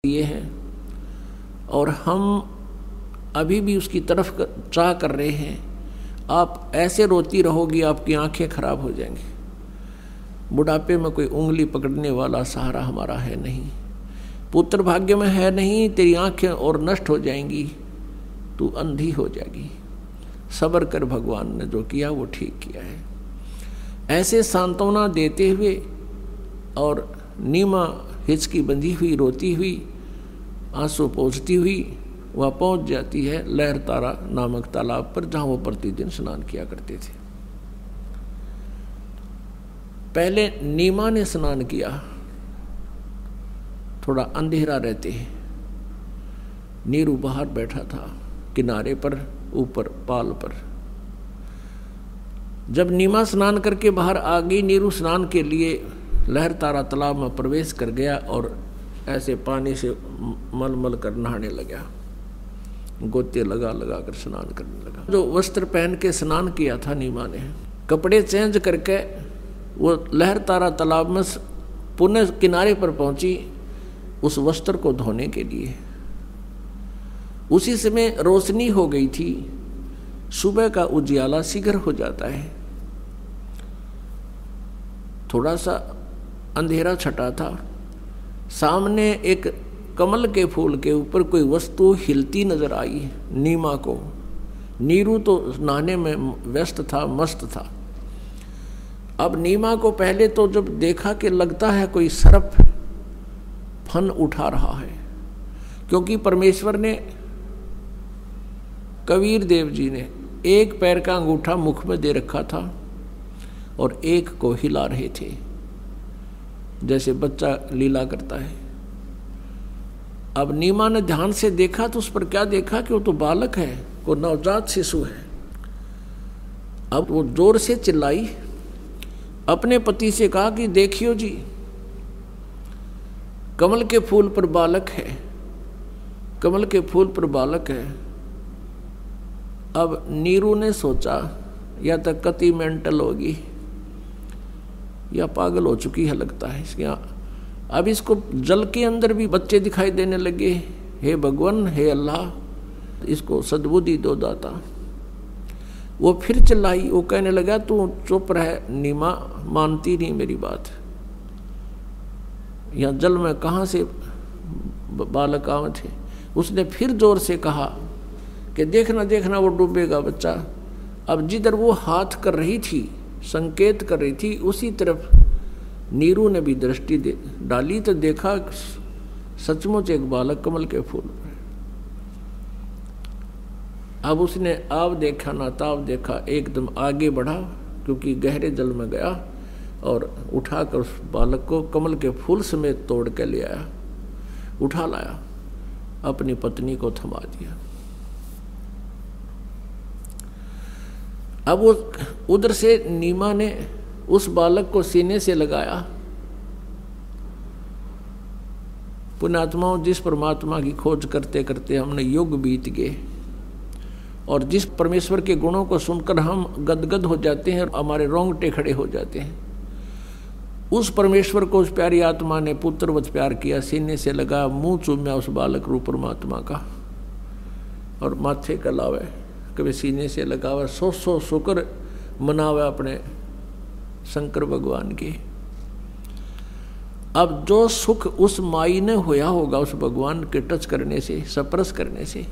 दिए हैं और हम अभी भी उसकी तरफ चाह कर रहे हैं। आप ऐसे रोती रहोगी, आपकी आंखें खराब हो जाएंगी। बुढ़ापे में कोई उंगली पकड़ने वाला सहारा हमारा है नहीं, पुत्र भाग्य में है नहीं, तेरी आंखें और नष्ट हो जाएंगी, तू अंधी हो जाएगी। सब्र कर, भगवान ने जो किया वो ठीक किया है। ऐसे सांत्वना देते हुए और नीमा हिचकी बंधी हुई रोती हुई, आंसू पोंछती हुई वह पहुंच जाती है लहरतारा नामक तालाब पर, जहां वो प्रतिदिन स्नान किया करते थे। पहले नीमा ने स्नान किया, थोड़ा अंधेरा रहते हैं। नीरू बाहर बैठा था किनारे पर, ऊपर पाल पर। जब नीमा स्नान करके बाहर आ गई, नीरू स्नान के लिए लहरतारा तालाब में प्रवेश कर गया और ऐसे पानी से मल मल कर नहाने लगा, गोते लगा लगा कर स्नान करने लगा। जो वस्त्र पहन के स्नान किया था नीमा ने, कपड़े चेंज करके वो लहरतारा तालाब में पुनः किनारे पर पहुंची उस वस्त्र को धोने के लिए। उसी समय रोशनी हो गई थी, सुबह का उजियाला शीघ्र हो जाता है। थोड़ा सा अंधेरा छटा था, सामने एक कमल के फूल के ऊपर कोई वस्तु हिलती नजर आई नीमा को। नीरू तो नहाने में व्यस्त था, मस्त था। अब नीमा को पहले तो जब देखा कि लगता है कोई सर्प फन उठा रहा है, क्योंकि परमेश्वर ने, कबीर देव जी ने एक पैर का अंगूठा मुख में दे रखा था और एक को हिला रहे थे, जैसे बच्चा लीला करता है। अब नीमा ने ध्यान से देखा तो उस पर क्या देखा कि वो तो बालक है, वो नवजात शिशु है। अब वो जोर से चिल्लाई, अपने पति से कहा कि देखियो जी, कमल के फूल पर बालक है, कमल के फूल पर बालक है। अब नीरू ने सोचा या तो कति मेंटल होगी या पागल हो चुकी है लगता है इसके। अब इसको जल के अंदर भी बच्चे दिखाई देने लगे। हे भगवान, हे अल्लाह, इसको सद्बुद्धि दो दाता। वो फिर चिल्लाई, वो कहने लगा तू चुप रह नीमा, मानती नहीं मेरी बात। यहाँ जल में कहाँ से बालक आए थे। उसने फिर जोर से कहा कि देखना देखना वो डूबेगा बच्चा। अब जिधर वो हाथ कर रही थी, संकेत कर रही थी, उसी तरफ नीरू ने भी दृष्टि डाली तो देखा सचमुच एक बालक कमल के फूल पर। अब उसने आव देखा ना ताव देखा, एकदम आगे बढ़ा, क्योंकि गहरे जल में गया और उठाकर उस बालक को कमल के फूल समेत तोड़ के ले आया, उठा लाया, अपनी पत्नी को थमा दिया। अब वो उधर से नीमा ने उस बालक को सीने से लगाया। पुण्यात्माओं, जिस परमात्मा की खोज करते करते हमने युग बीत गए और जिस परमेश्वर के गुणों को सुनकर हम गदगद हो जाते हैं, हमारे रोंगटे खड़े हो जाते हैं, उस परमेश्वर को उस प्यारी आत्मा ने पुत्रवत प्यार किया, सीने से लगा, मुंह चूम्या उस बालक रूप परमात्मा का और माथे का लावे, कभी सीने से लगावे, सौ सौ शुक्र मनावे अपने शंकर भगवान के। अब जो सुख उस माई ने होया होगा उस भगवान के टच करने से, स्पर्श करने से,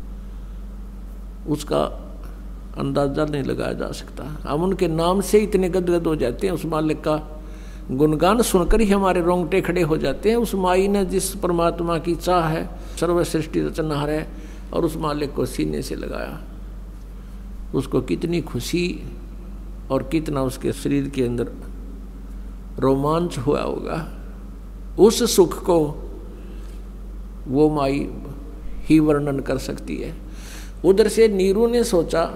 उसका अंदाजा नहीं लगाया जा सकता। हम उनके नाम से इतने गदगद हो जाते हैं, उस मालिक का गुणगान सुनकर ही हमारे रोंगटे खड़े हो जाते हैं। उस माई ने जिस परमात्मा की चाह है, सर्व सृष्टि रचनहार है, और उस मालिक को सीने से लगाया, उसको कितनी खुशी और कितना उसके शरीर के अंदर रोमांच हुआ होगा। उस सुख को वो माई ही वर्णन कर सकती है। उधर से नीरू ने सोचा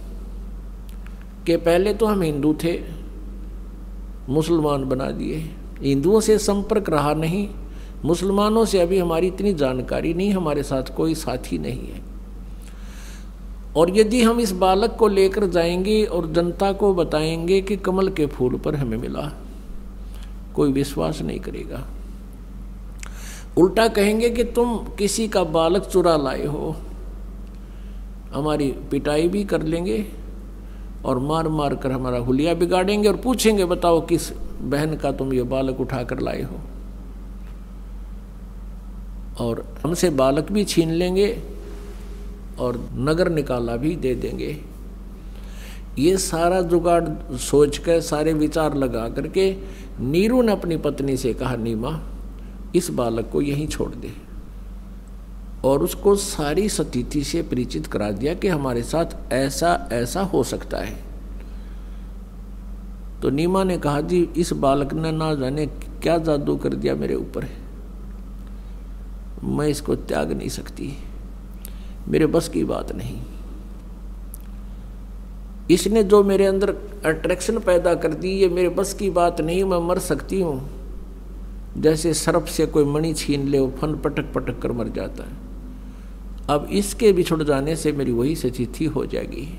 कि पहले तो हम हिंदू थे, मुसलमान बना दिए, हिंदुओं से संपर्क रहा नहीं, मुसलमानों से अभी हमारी इतनी जानकारी नहीं, हमारे साथ कोई साथी नहीं है। और यदि हम इस बालक को लेकर जाएंगे और जनता को बताएंगे कि कमल के फूल पर हमें मिला, कोई विश्वास नहीं करेगा। उल्टा कहेंगे कि तुम किसी का बालक चुरा लाए हो, हमारी पिटाई भी कर लेंगे और मार मार कर हमारा हुलिया बिगाड़ेंगे और पूछेंगे बताओ किस बहन का तुम ये बालक उठा कर लाए हो, और हमसे बालक भी छीन लेंगे और नगर निकाला भी दे देंगे। ये सारा जुगाड़ सोच कर, सारे विचार लगा करके नीरू ने अपनी पत्नी से कहा, नीमा इस बालक को यहीं छोड़ दे, और उसको सारी स्थिति से परिचित करा दिया कि हमारे साथ ऐसा ऐसा हो सकता है। तो नीमा ने कहा, जी इस बालक ने ना जाने क्या जादू कर दिया मेरे ऊपर है, मैं इसको त्याग नहीं सकती, मेरे बस की बात नहीं। इसने जो मेरे अंदर अट्रैक्शन पैदा कर दी, ये मेरे बस की बात नहीं, मैं मर सकती हूँ। जैसे सर्प से कोई मणि छीन ले, वो फन पटक पटक कर मर जाता है। अब इसके बिछुड़ जाने से मेरी वही स्थिति हो जाएगी,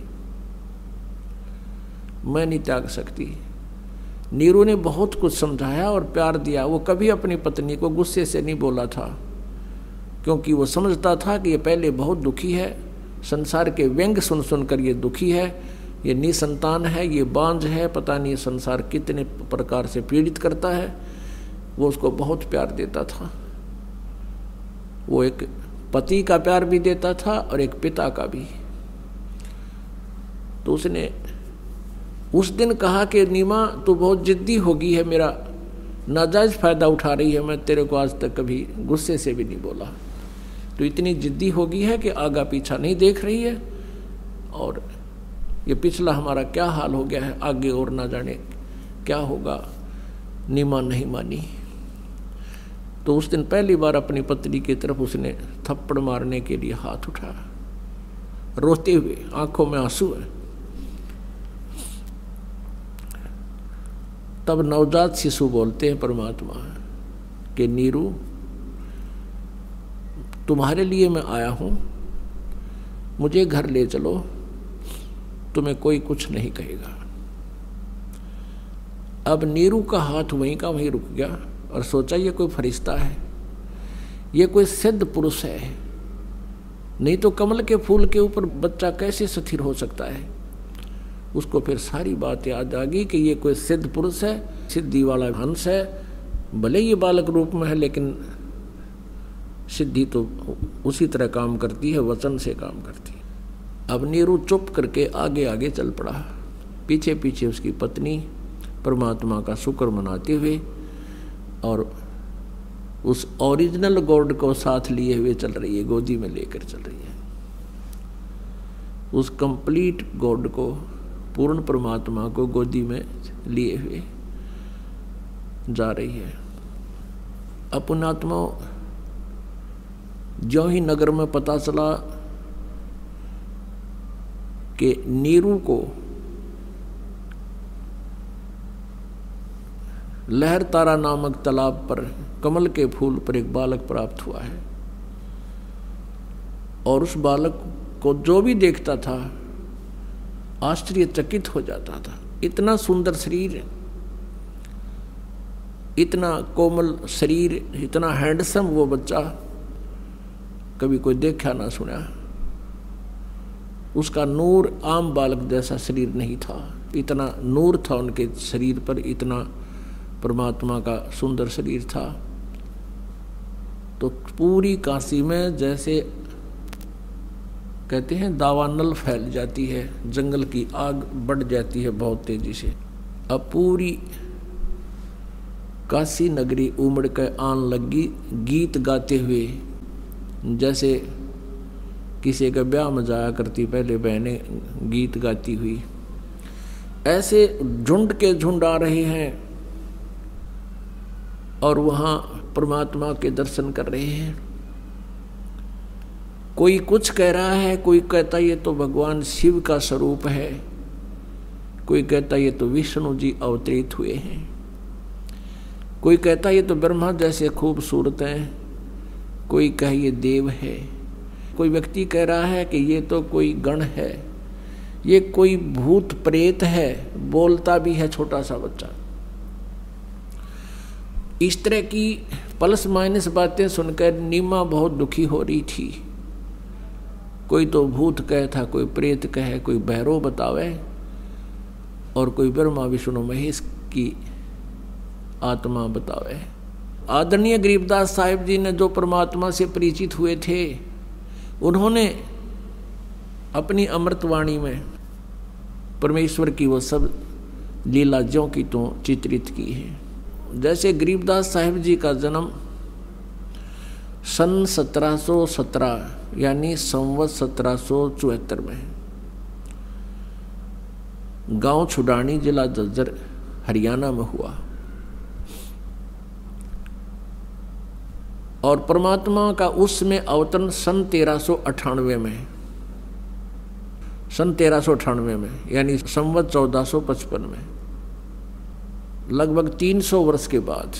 मैं नहीं त्याग सकती। नीरू ने बहुत कुछ समझाया और प्यार दिया। वो कभी अपनी पत्नी को गुस्से से नहीं बोला था, क्योंकि वो समझता था कि ये पहले बहुत दुखी है, संसार के व्यंग सुन सुनकर ये दुखी है, ये निसंतान है, ये बांझ है, पता नहीं संसार कितने प्रकार से पीड़ित करता है। वो उसको बहुत प्यार देता था। वो एक पति का प्यार भी देता था और एक पिता का भी। तो उसने उस दिन कहा कि नीमा तू बहुत जिद्दी हो गई है, मेरा नाजायज फायदा उठा रही है, मैं तेरे को आज तक कभी गुस्से से भी नहीं बोला, तो इतनी जिद्दी हो गई है कि आगा पीछा नहीं देख रही है, और ये पिछला हमारा क्या हाल हो गया है, आगे और ना जाने क्या होगा। नीमा नहीं मानी। तो उस दिन पहली बार अपनी पत्नी की तरफ उसने थप्पड़ मारने के लिए हाथ उठाया, रोते हुए, आंखों में आंसू है। तब नवजात शिशु बोलते हैं परमात्मा कि नीरू तुम्हारे लिए मैं आया हूं, मुझे घर ले चलो, तुम्हें कोई कुछ नहीं कहेगा। अब नीरू का हाथ वहीं का वहीं रुक गया और सोचा ये कोई फरिश्ता है, ये कोई सिद्ध पुरुष है, नहीं तो कमल के फूल के ऊपर बच्चा कैसे स्थिर हो सकता है। उसको फिर सारी बात याद आ गई कि ये कोई सिद्ध पुरुष है, सिद्धि वाला हंस है, भले ये बालक रूप में है लेकिन सिद्धि तो उसी तरह काम करती है, वचन से काम करती है। अब नीरू चुप करके आगे आगे चल पड़ा, पीछे पीछे उसकी पत्नी परमात्मा का शुक्र मनाते हुए और उस ओरिजिनल गॉड को साथ लिए हुए चल रही है, गोदी में लेकर चल रही है। उस कंप्लीट गॉड को, पूर्ण परमात्मा को गोदी में लिए हुए जा रही है। अपनात्मा ज्यों ही नगर में पता चला कि नीरू को लहर तारा नामक तालाब पर कमल के फूल पर एक बालक प्राप्त हुआ है, और उस बालक को जो भी देखता था आश्चर्यचकित हो जाता था। इतना सुंदर शरीर, इतना कोमल शरीर, इतना हैंडसम वो बच्चा कभी कोई देखा ना सुना। उसका नूर आम बालक जैसा शरीर नहीं था, इतना नूर था उनके शरीर पर, इतना परमात्मा का सुंदर शरीर था। तो पूरी काशी में जैसे कहते हैं दावानल फैल जाती है, जंगल की आग बढ़ जाती है बहुत तेजी से। अब पूरी काशी नगरी उमड़ कर आन लगी, गीत गाते हुए, जैसे किसी का ब्याह में जाया करती पहले बहनें गीत गाती हुई, ऐसे झुंड के झुंड आ रहे हैं और वहाँ परमात्मा के दर्शन कर रहे हैं। कोई कुछ कह रहा है, कोई कहता ये तो भगवान शिव का स्वरूप है, कोई कहता ये तो विष्णु जी अवतरित हुए हैं, कोई कहता ये तो ब्रह्मा जैसे खूबसूरत हैं, कोई कहे ये देव है, कोई व्यक्ति कह रहा है कि ये तो कोई गण है, ये कोई भूत प्रेत है, बोलता भी है छोटा सा बच्चा। इस तरह की प्लस माइनस बातें सुनकर नीमा बहुत दुखी हो रही थी। कोई तो भूत कहे था, कोई प्रेत कहे, कोई भैरव बतावे, और कोई ब्रह्मा विष्णु महेश की आत्मा बतावे। आदरणीय गरीबदास साहिब जी ने जो परमात्मा से परिचित हुए थे, उन्होंने अपनी अमृतवाणी में परमेश्वर की वो सब लीला ज्यों की तो चित्रित की है। जैसे गरीबदास साहिब जी का जन्म सन 1717 यानी संवत 1774 में गांव छुडानी, जिला झज्जर, हरियाणा में हुआ, और परमात्मा का उसमें अवतरण सन 1398 में, सन 1398 में यानी संवत 1455 में, लगभग 300 वर्ष के बाद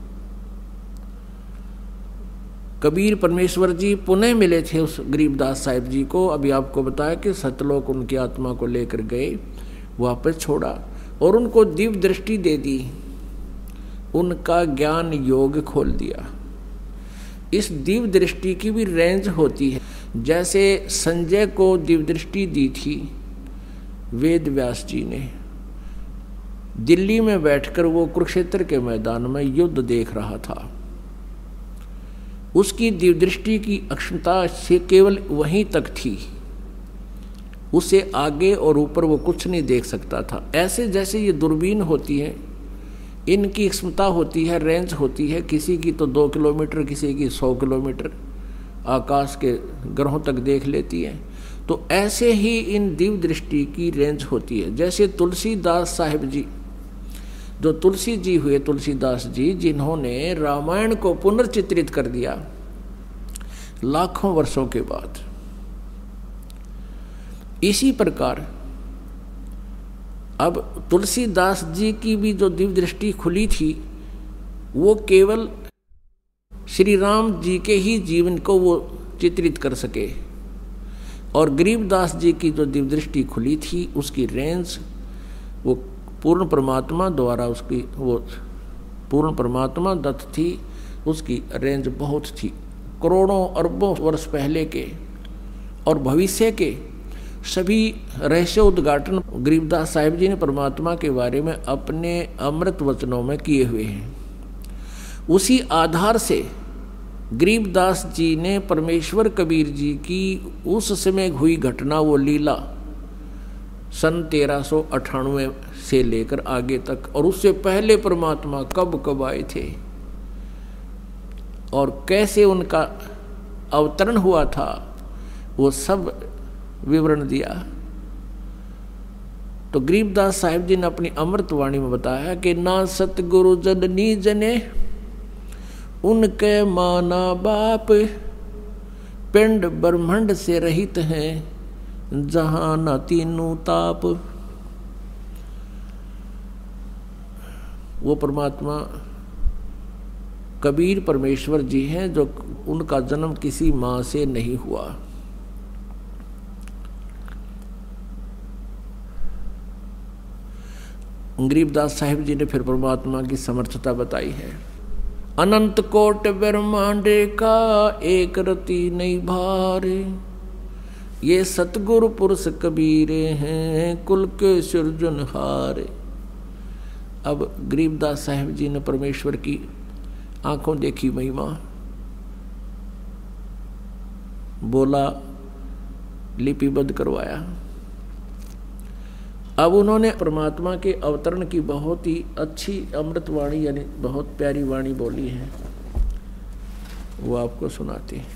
कबीर परमेश्वर जी पुनः मिले थे उस गरीबदास साहिब जी को। अभी आपको बताया कि सतलोक उनकी आत्मा को लेकर गए, वापस छोड़ा और उनको दिव्य दृष्टि दे दी, उनका ज्ञान योग खोल दिया। इस दिव्य दृष्टि की भी रेंज होती है। जैसे संजय को दिव्य दृष्टि दी थी वेद व्यास जी ने, दिल्ली में बैठकर वो कुरुक्षेत्र के मैदान में युद्ध देख रहा था, उसकी दिव्य दृष्टि की अक्षमता से केवल वहीं तक थी, उससे आगे और ऊपर वो कुछ नहीं देख सकता था। ऐसे जैसे ये दूरबीन होती है, इनकी क्षमता होती है, रेंज होती है, किसी की तो 2 किलोमीटर, किसी की 100 किलोमीटर आकाश के ग्रहों तक देख लेती है। तो ऐसे ही इन दिव्य दृष्टि की रेंज होती है। जैसे तुलसीदास साहिब जी, जो तुलसी जी हुए, तुलसीदास जी, जिन्होंने रामायण को पुनर्चित्रित कर दिया लाखों वर्षों के बाद। इसी प्रकार अब तुलसीदास जी की भी जो दिव्य दृष्टि खुली थी, वो केवल श्री राम जी के ही जीवन को वो चित्रित कर सके, और गरीबदास जी की जो दिव्य दृष्टि खुली थी, उसकी रेंज वो पूर्ण परमात्मा द्वारा, उसकी वो पूर्ण परमात्मा दत्त थी, उसकी रेंज बहुत थी। करोड़ों अरबों वर्ष पहले के और भविष्य के सभी रहस्य उद्घाटन गरीबदास साहिब जी ने परमात्मा के बारे में अपने अमृत वचनों में किए हुए हैं। उसी आधार से गरीबदास जी ने परमेश्वर कबीर जी की उस समय हुई घटना, वो लीला सन 1398 से लेकर आगे तक, और उससे पहले परमात्मा कब कब आए थे और कैसे उनका अवतरण हुआ था, वो सब विवरण दिया। तो गरीबदास साहिब जी ने अपनी अमृतवाणी में बताया कि ना सतगुरु जननी जने उनके माना बाप, पिंड ब्रह्मांड से रहित हैं जहां न तीनों ताप। वो परमात्मा कबीर परमेश्वर जी हैं, जो उनका जन्म किसी माँ से नहीं हुआ। गरीबदास साहिब जी ने फिर परमात्मा की समर्थता बताई है। अनंत कोट ब्रह्मांडे का एक रति नहीं भार, ये सतगुरु पुरुष कबीरे हैं कुल के सृजनहार। अब गरीबदास साहिब जी ने परमेश्वर की आंखों देखी महिमा, बोला, लिपिबद्ध करवाया। अब उन्होंने परमात्मा के अवतरण की बहुत ही अच्छी अमृतवाणी यानी बहुत प्यारी वाणी बोली है, वो आपको सुनाते हैं।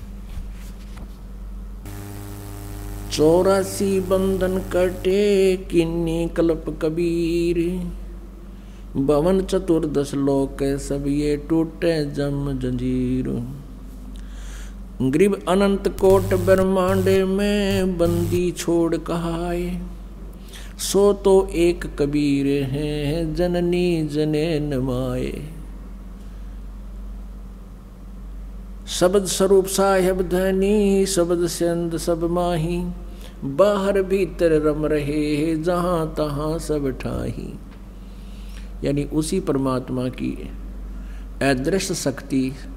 84 बंधन कटे किन्नी कल्प कबीर, भवन चतुर्दश लोक सब ये टूटे जम जंजीर। गरीब अनंत कोट ब्रह्मांड में बंदी छोड़ कहाए, सो तो एक कबीर हैं जननी जने नमाए। शब्द स्वरूप साहेब धनी शब्द संद सब माही, बाहर भीतर रम रहे जहां तहां सब ठाही। यानी उसी परमात्मा की अदृश्य शक्ति